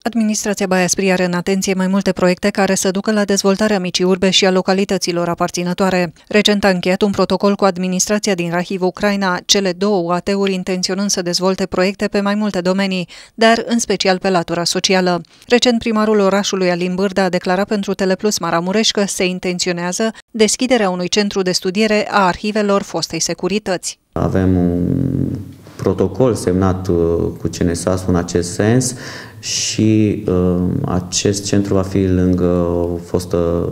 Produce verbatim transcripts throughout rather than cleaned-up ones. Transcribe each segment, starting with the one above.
Administrația Baia Spri are în atenție mai multe proiecte care să ducă la dezvoltarea micii urbe și a localităților aparținătoare. Recent a încheiat un protocol cu administrația din Rahiv, Ucraina, cele două U A T-uri intenționând să dezvolte proiecte pe mai multe domenii, dar în special pe latura socială. Recent primarul orașului Alin Bârdă a declarat pentru Teleplus Maramureș că se intenționează deschiderea unui centru de studiere a arhivelor fostei securități. Avem un protocol semnat cu C N S A S în acest sens și uh, acest centru va fi lângă o fostă,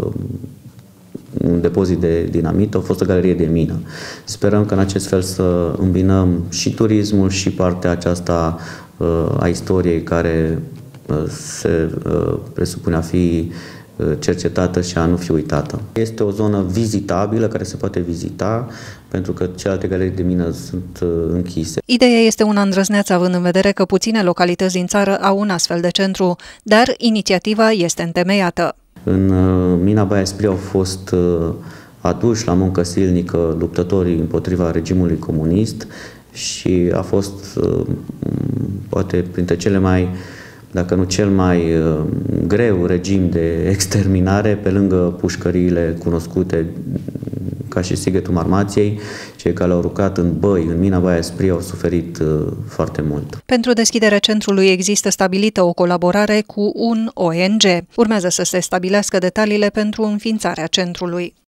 un depozit de dinamită, o fostă galerie de mină. Sperăm că în acest fel să îmbinăm și turismul și partea aceasta uh, a istoriei care uh, se uh, presupune a fi cercetată și a nu fi uitată. Este o zonă vizitabilă care se poate vizita pentru că celelalte galerii de mină sunt închise. Ideea este una îndrăzneață având în vedere că puține localități din țară au un astfel de centru, dar inițiativa este întemeiată. În mina Baia Spri au fost aduși la muncă silnică luptătorii împotriva regimului comunist și a fost poate printre cele mai, dacă nu cel mai uh, greu regim de exterminare, pe lângă pușcăriile cunoscute ca și Sighetul Marmației, cei care au rucat în băi, în mina Baia Spri, au suferit uh, foarte mult. Pentru deschiderea centrului există stabilită o colaborare cu un O N G. Urmează să se stabilească detaliile pentru înființarea centrului.